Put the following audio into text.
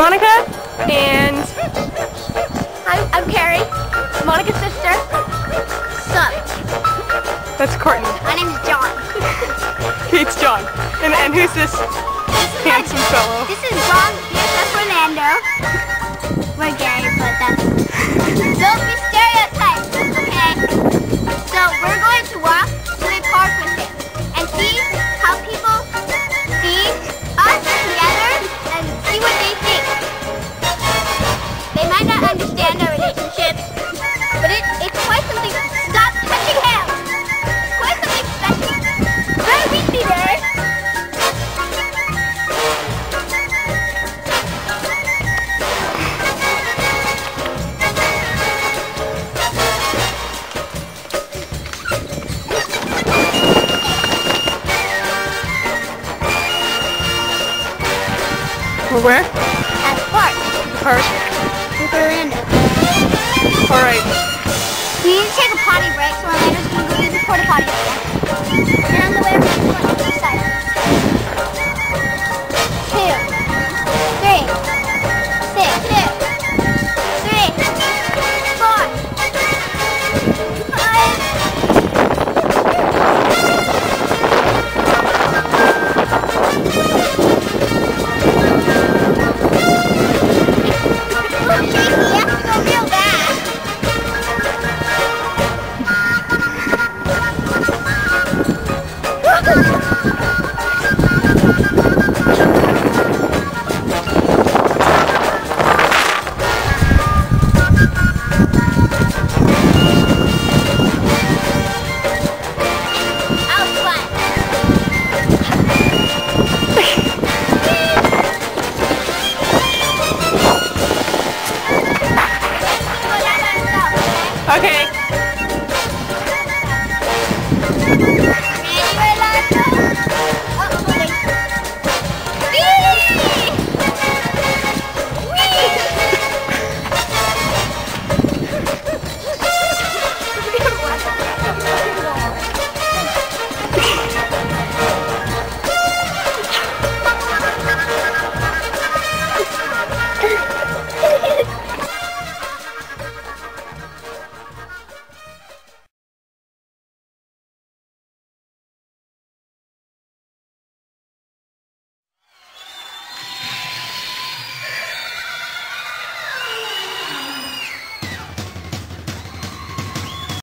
Monica, and I'm Carrie, Monica's sister. Sup? That's Courtney. My name's John. It's John. And who's this handsome fellow? This is John. That's Orlando. We're gay, but that's... Don't be stereotyped, okay? So we're going to walk to the park with him and see how people see us together and see what they think. They might not understand our relationship, but it's quite something. Stop touching him! It's quite something special. Better meet me there. We're where? At the park. Park. With Orlando. Alright. We need to take a potty break, so Orlando's going to go use the porta potty. And on the way, we're going to